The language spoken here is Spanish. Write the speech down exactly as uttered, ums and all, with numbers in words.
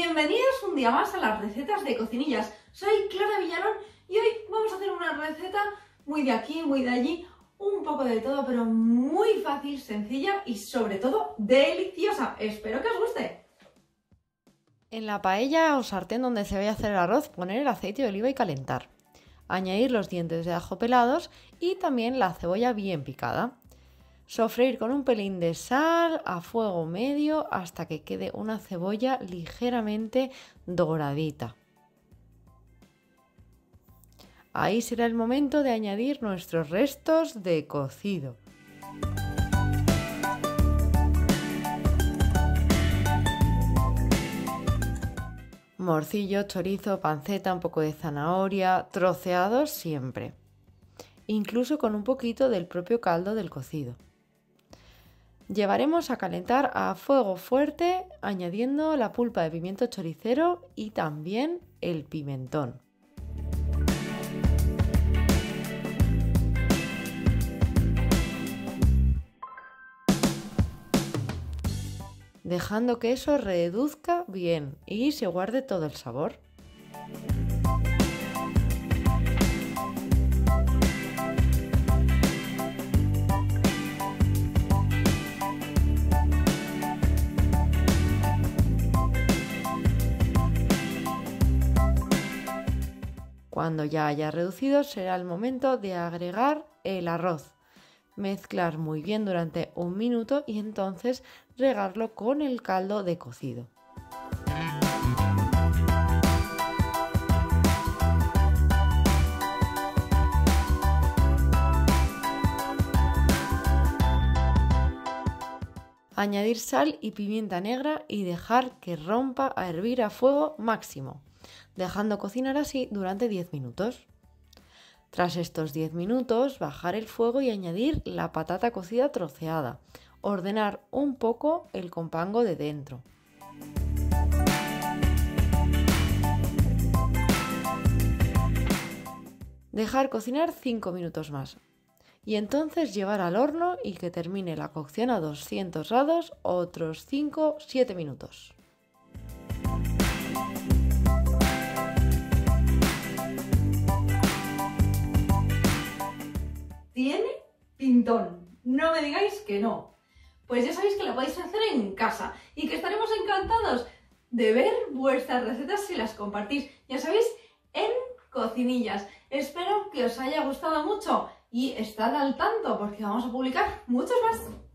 Bienvenidos un día más a las recetas de cocinillas. Soy Clara Villalón y hoy vamos a hacer una receta muy de aquí, muy de allí, un poco de todo, pero muy fácil, sencilla y sobre todo deliciosa. Espero que os guste. En la paella o sartén donde se vaya a hacer el arroz, poner el aceite de oliva y calentar. Añadir los dientes de ajo pelados y también la cebolla bien picada. Sofreír con un pelín de sal a fuego medio hasta que quede una cebolla ligeramente doradita. Ahí será el momento de añadir nuestros restos de cocido. Morcillo, chorizo, panceta, un poco de zanahoria, troceados siempre, incluso con un poquito del propio caldo del cocido. Llevaremos a calentar a fuego fuerte añadiendo la pulpa de pimiento choricero y también el pimentón. Dejando que eso reduzca bien y se guarde todo el sabor. Cuando ya haya reducido, será el momento de agregar el arroz. Mezclar muy bien durante un minuto y entonces regarlo con el caldo de cocido. Añadir sal y pimienta negra y dejar que rompa a hervir a fuego máximo, dejando cocinar así durante diez minutos. Tras estos diez minutos, bajar el fuego y añadir la patata cocida troceada. Ordenar un poco el compango de dentro. Dejar cocinar cinco minutos más. Y entonces llevar al horno y que termine la cocción a doscientos grados otros cinco a siete minutos. Tiene pintón, no me digáis que no. Pues ya sabéis que lo podéis hacer en casa y que estaremos encantados de ver vuestras recetas si las compartís, ya sabéis, en Cocinillas. Espero que os haya gustado mucho y estad al tanto porque vamos a publicar muchos más.